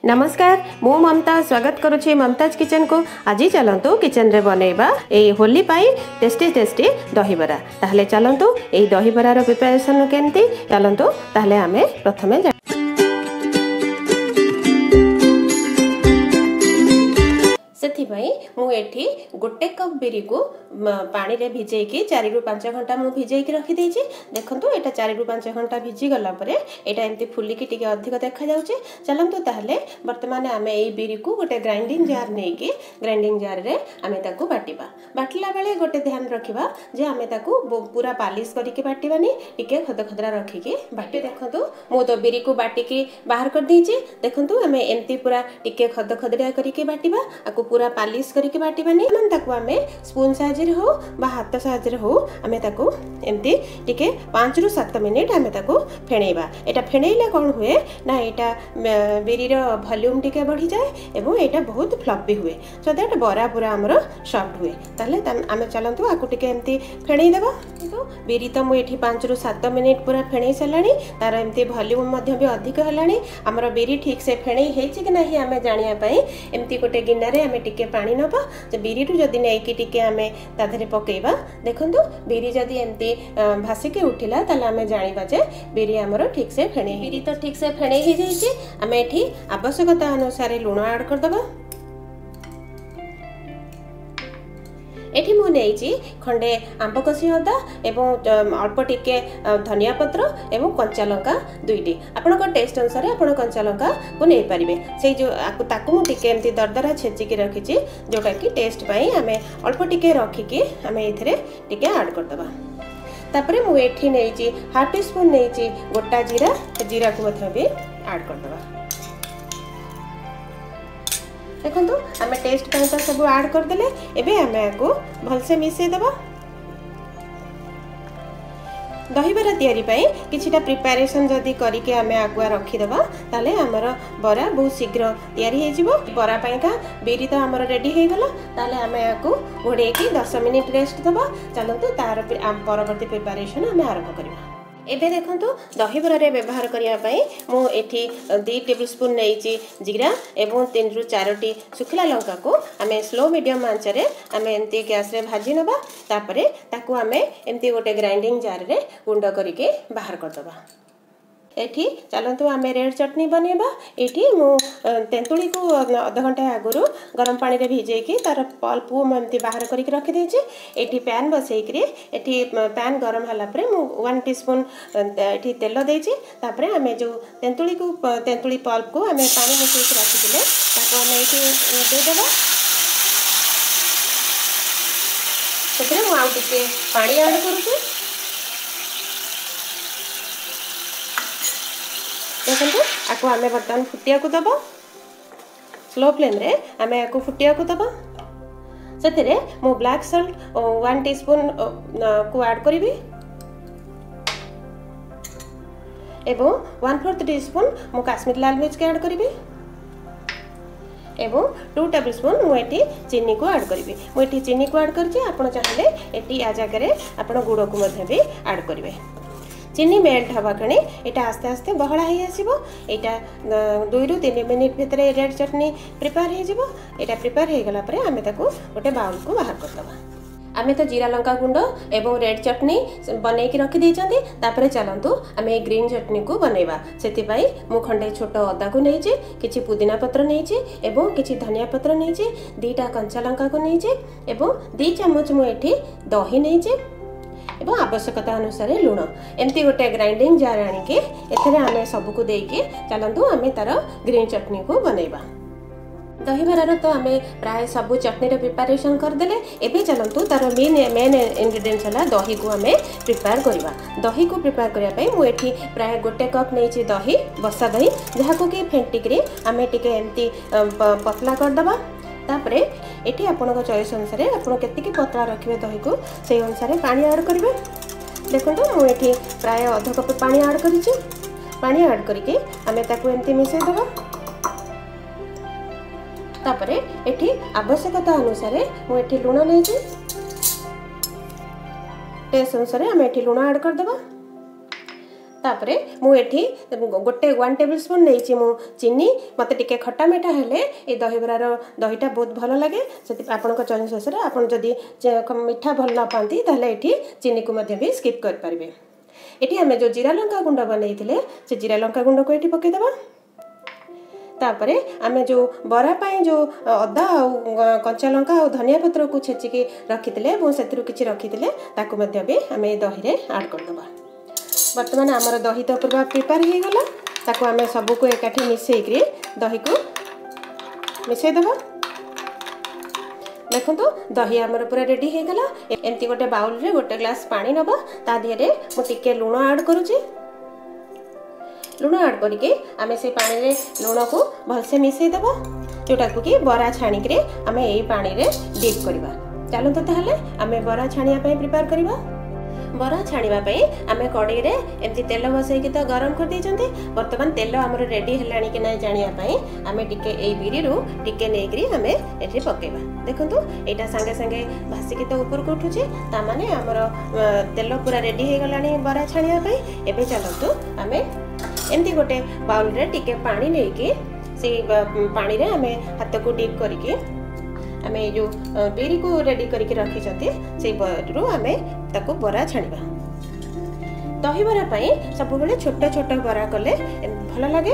नमस्कार मु ममता स्वागत करुछि ममताज किचन को। आज चलतु किचन रे बनैबा ए होली पाई टेस्टी टेस्टी दहीबरा। ताहले चलतु ए दहीबरार प्रिपरेशन केमती चलतु ताहले आमे प्रथमे मुझे गोटे कप बिरी को पानी रे भिजेकी 4 ରୁ 5 घंटा मु भिजेकी रखी देछि। देखंतु एटा 4 ରୁ 5 घंटा भिजी गला परे एटा एमती फुलिकी टिके अधिक देखा जाउछे। चलंतु ताहले वर्तमान आमे एई बिरी को गोटे ग्राइंडिंग जार नेकी ग्राइंडिंग जार रे आमे ताकू बाटिबा। बाटला बेले गोटे ध्यान रखिबा जे आमे ताकू पूरा पालिश करिके बाटिबानी, टिके खदखदरा रखिके बाटे। देखंतु मु तो बिरी को बाटिकी बाहर कर देछि। देखंतु आमे एमती पूरा टिके खदखदरा करिके बाटिबा। आकू पूरा पालिश करिके बाटिबानी मन ताकू आमे स्पून साहाय्य रे हो बा हाथ साहाय्य रे हो आमे ताकू एमती टिके 5 ରୁ 7 मिनिट आमे ताकू फेणैबा। एटा फेणैले कोन हुए ना एटा बिरी रो वॉल्यूम टिके बढ़ी जाए एवं एटा बहुत फ्लफी हुए, सो दैट बरा पूरा हमरो सॉफ्ट हुए। ताले आमे चलंतु आकू टिके एमती फेणै देबा। तो बिरी तो मु एठी 5 ରୁ 7 मिनिट पूरा फेणै सलाणी, तार एमती वॉल्यूम मध्ये भी अधिक हलाणी। हमरो बिरी ठीक से फेणै हेछि कि नाही आमे जानिया पई एमती गोटे गिन्ना रे आमे टिके पानी नबा। तो बिरी रु जदी नेकी टिके आमे ताधरे पकेइबा। देखंतु बिरी जदी एमती भासिके उठिला ताले आमे जानिबा जे बिरी हमरो ठीक से फेणै। बिरी तो ठीक से फेणै हे जाइछि। आमे एठी आवश्यकता अनुसार लूण ऐड कर दबा। एठी मु नेइछि खंडे आंबकसी अदा एवं अल्प टिके धनिया पत्र एवं कंचा लंका 2टी। आपनका टेस्ट अनुसार आपण कंचा लंका को नै परिबे। से जो ताकू मु टिके एमती दरदरा छेचि के रखिछि, जोटा कि टेस्ट पई आमे अल्प टिके रखि के आमे एथरे टिके ऐड कर दबा। तापरे मु एठी नेइछि हाफ टी स्पून नेइछि गोटा जीरा, जीरा को मथे भी ऐड कर दबा। देखंतु आमे टेस्ट पई त सब ऐड कर देले। एबे आमे को भल से मिसे दबा। दहीबरा तयारी पई किछिटा प्रिपरेशन जदी करी के आमे आगुआ रखी दबा ताले हमर बरा बहुत शीघ्र तयारी हे जिवो। बरा पई का बिरी तो हमर रेडी हे गला। ताले आमे आकू घोड़े की 10 मिनिट रेस्ट दबा। चलंतु तार परवर्ती प्रिपरेशन आमे आरंभ करिबा। एबे देखंतु दहीबरा रे व्यवहार करिया पई मु एठी 2 टेबलस्पून नेइछि जीरा एवं 3 ରୁ 4टी सुखला लंका को आमे स्लो मीडियम आंच रे आमे एमती गैस रे भाजी नबा। तापरे ताकू आमे एमती गोटे ग्राइंडिंग जार रे गुंड करिके बाहर कर दबा। एठी चलंतु आमे रेड चटनी बनेबा। एठी मु तेंतुली को आधा घंटा आगुरु गरम पानी रे भिजे की तार पल्प मु एमती बाहर करिके रखि देछि। एठी पैन बसै करी एठी पैन गरम हला परे मु 1 टीस्पून एठी तेल देछि। तापरे आमे जो तेंतुली पल्प को आमे पानी मिसै के रखि दिले ताको आमे एठी दे देबा। सेतरे मु आउ टिके पानी ऐड करूछि। देखंतु आको आमे बर्तन फुटिया को दबा। स्लो फ्लेम रे आमे आको फुटिया को दबा। सेतरे मु ब्लैक सॉल्ट 1 टीस्पून को ऐड करिवि एवं 1/4 टीस्पून मु काश्मीर लाल मिर्च के ऐड करिवि एवं 2 टेबलस्पून मु एठी चीनी को ऐड करिवि। मु एठी चीनी को ऐड करछि। आपण चाहले एठी आ जगह रे आपण गुड़ को मध्ये भी ऐड करिवे। चीनी मेल्ट हवा कणे एटा आस्ते आस्ते बहला ही आसीबो। एटा 2 ରୁ 3 मिनिट भितरे रेड चटनी प्रिपेयर हे जिवो। एटा प्रिपेयर हे गला परे आमे ताको गोटे बाउल को बाहर कर दबा। आमे तो जीरा लंका गुंड एवं रेड चटनी बनै के रखि दैचंती। तापरे चलंतु आमे ग्रीन चटनी को बनेबा। सेति पई मु खंडे छोट अदा को नेछि, किछि पुदीना पत्र नेछि एवं किछि धनिया पत्र नेछि, 2टा कंचा लंका को नेछि एवं 2 चम्मच मु एठी दही नेछि एवं आवश्यकता अनुसार लूण। एमती गोटे ग्राइंडिंग जार आनी के एथरे आमे सब को देके चलंतु आमे तार ग्रीन चटनी को बनेबा। दहीबरार तो आमे प्राय सब चटनी रे प्रिपरेशन कर देले। एबे चलंतु तार मेन इंग्रेडिएंट्स हला दही को आमे प्रिपेयर करबा। दही को प्रिपेयर करिया पई मु एठी प्राय गोटे कप नेछि दही, बसा दही, जहा को कि फेंटिक रे आमे टिके एमती पतला कर दबा। तापरे एठी आपनको चॉइस अनुसार आपण केतिकी पतला रखिबे दही को से अनुसार पानी ऐड करिवे। देखंतु मु एठी प्राय आधा कप पानी ऐड करिछि। पानी ऐड करके आमे ताकू एमती मिसै दबा। तापरे एठी आवश्यकता अनुसार मु एठी लूण नेछि। टेस्ट अनुसार आमे एठी लूण ऐड कर दबा। तापरे मु एठी गोटे 1 टेबल स्पून नहीं मु चीनी मते टिके खट्टा मिठा हेले ए दहीबरार दहीटा बहुत भल लगे से आपन चॉइस अनुसार आपन जदी मिठा भल ना पाती ताहले एठी चीनी को मध्य भी स्किप कर पारिबे। एठी हमें जो जीरा लंका गुंड बनैथिले से जीरा लंका गुंड को एठी पके देबा। तापरे आमे जो बरा पाई जो अदा कंचा लंका और धनिया पत्र को छेचिकी रखिथिले वो सेतिरु किछि रखिथिले ताको मध्य भी आमे दही रे ऐड कर देबा। वर्तमान आमर दही तो पूरा प्रिपेयर हो गला ताको आमे सब को एकाठी मिसेई दही को मिसेई देबा। देखो तो दही आमर पूरा रेडी हो गला। एमती गोटे बाउल रे गोटे ग्लास पानी नबा ता दिहरे मु टिके लूण ऐड करूची। लूण ऐड करके आमे से पानी रे लूण को भलसे मिसेई देबा जोटा को कि बरा छाणी करे आमे एई पानी रे डीप करबा। चलो तो ताहले आमे बरा छाणिया पे प्रिपेयर करबा। बरा छाणिबा पे आमे कड़ाई रे एमती तेल बसई के तो गरम कर देचंती। वर्तमान तेल हमर रेडी हेलानी कि नै जानिया पे आमे टिके एई बिरी रु टिके नेगरी आमे एठी पकेबा। देखंतु एटा संगे संगे भासी के तो ऊपर को उठुची ता माने हमर तेल पूरा रेडी हे गलानी बरा छाणिया पे। एबे चलतु आमे एमती गोटे बाउल रे टिके पानी नेकी से पानी रे आमे हाथ को डीप करके आमे जो बिरी को रेडी करके रखी छथि से बरु आमे ताको बरा छाणिबा। दही बरा पई सब बेले छोटा छोटा बरा कले भल लागे।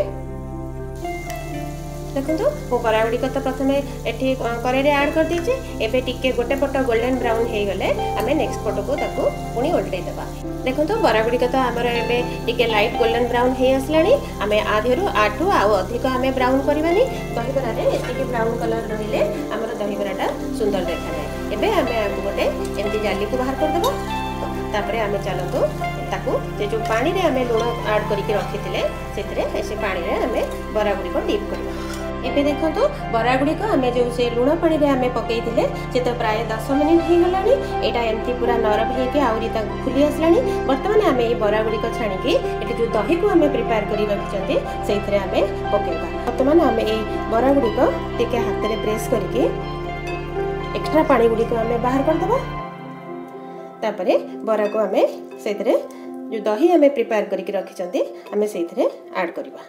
देखंतु वो बरा गुडी को तो प्रथमे एठी कड़ाई रे ऐड कर दीचे। एबे टिके गोटे पट गोल्डन ब्राउन हे गले आमे नेक्स्ट पट को ताको पुनी उल्टै देबा। देखंतु बरा गुडी को तो हमर एबे टिके लाइट गोल्डन ब्राउन हे आसलानी। आमे आधेरु आठु आ अधिक आमे ब्राउन करबानी। दही बरा रे एतिके ब्राउन कलर रहिले हमर दही बराटा सुंदर देखा जाय। एबे आमे आगु गोटे एमती जाली को बाहर कर देबा। तापरे आमे चलतो ताको जे जो पानी रे आमे लूण ऐड करके रखिथिले सेतरे ऐसे पानी रे आमे बरा गुडी को डीप करबा। एबे देखंतु बरा गुडी को आमे जो से लूण पानी रे आमे पकेइथिले से तो प्राय 10 मिनिट हे गलानी। एटा एमती पूरा नरम हे के आउरी ता फुली आसलानी। वर्तमान आमे ए बरा गुडी को छाणी के एटा जो दही को आमे प्रिपेयर करी रखिचंती सेइथरे आमे पकेइबा। वर्तमान आमे ए बरा गुडी को टिके हाथ रे प्रेस करके एक्स्ट्रा पानी गुडी को आमे बाहर कर देबा। तापरे बरा को आमे सेइथरे जो दही आमे प्रिपेयर करके रखिचंती आमे सेइथरे ऐड करबा।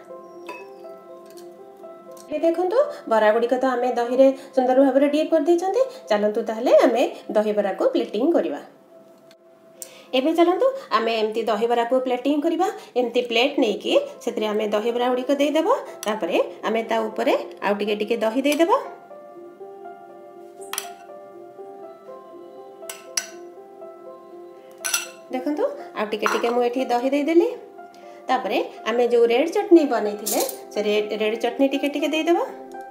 ये देखंतु बरा गुडी को तो आमे दही रे सुंदर भाबरे डीप कर देचंती। चलंतु ताहले आमे दही बरा को प्लेटिंग करबा। एबे चलंतु आमे एमती दही बरा को प्लेटिंग करबा। एमती प्लेट नै कि सेतरे आमे दही बरा गुडी को दे देबा। तापरे आमे ता ऊपरे आ टिके टिके दही दे देबा। देखंतु आ टिके टिके मु एठी दही दे देली। तापरे आमे जो रेड चटनी बनैथिले से रेड चटनी टिके टिके दे देबा।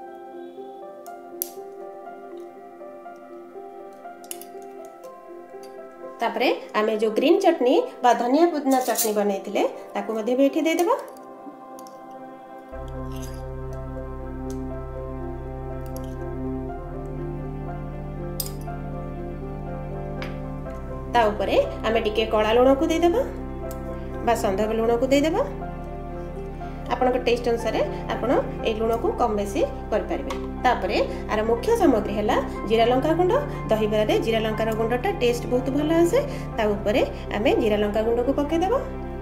तापरे आमे जो ग्रीन चटनी बा धनिया पुदीना चटनी बनैथिले ताको मध्ये भी एठी दे देबा। ता ऊपरे आमे टिके कळा लूण को दे देबा बा संदर्भ लूण को दे देबा। आपन को टेस्ट अनुसार आपन ए लूण को कम बेसी कर पारिबे। तापरे आर मुख्य सामग्री हैला जीरा लंका गुंड। दही बरा रे जीरा लंका गुंडटा टेस्ट बहुत भल आसे। ता ऊपरे आमे जीरा लंका गुंड को पके देबा।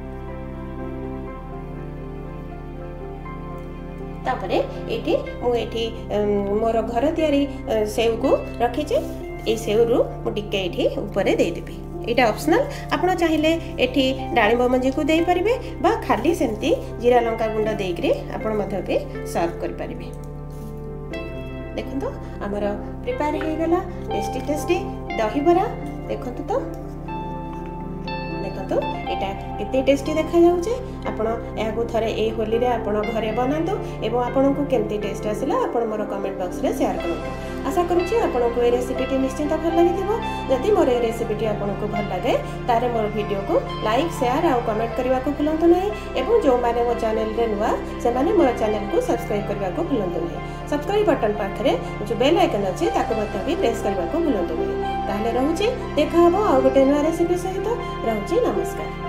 तापरे एठी मु एठी मोर घर तयारी सेव को रखी छे। ए सेव रु मु टिके एठी ऊपर दे देबी। एटा ऑप्शनल आपण चाहिले एठी डाळिंब मंजी को देई परिबे बा खाली सेमती जीरा लंका गुंड देइकरी आपण मध्य भी सर्व कर परिबे। देखंतो हमर प्रिपेयर हे गला टेस्टी टेस्टी दही बरा। देखंतो तो देखंतो एटा केते टेस्टी देखा जाउचे। आपण एहाको थरे ए होली रे आपण घरे बनांतो एवं आपण को केमती टेस्ट आसिला आपण मोर कमेंट बॉक्स रे शेयर करंतो। आशा करूची आपण को ए रेसिपीटी निश्चित भल लागिथिबो। जदि मोर ए रेसिपीटी आपण को भल लागे तारे मोर वीडियो को लाइक शेयर आ कमेंट करबा को भूलंतो नहीं। एवं जो माने मो चैनल रे नुवा से माने मोर चैनल को सब्सक्राइब करबा को भूलंतो नहीं। सब्सक्राइब बटन पाखरे जो बेल आइकन अछि ताको मते भी प्रेस करबा को भूलंतो नहीं। ताहले रहूची देखा हबो आ गोटे नया रेसिपी सहित। रहूची नमस्कार।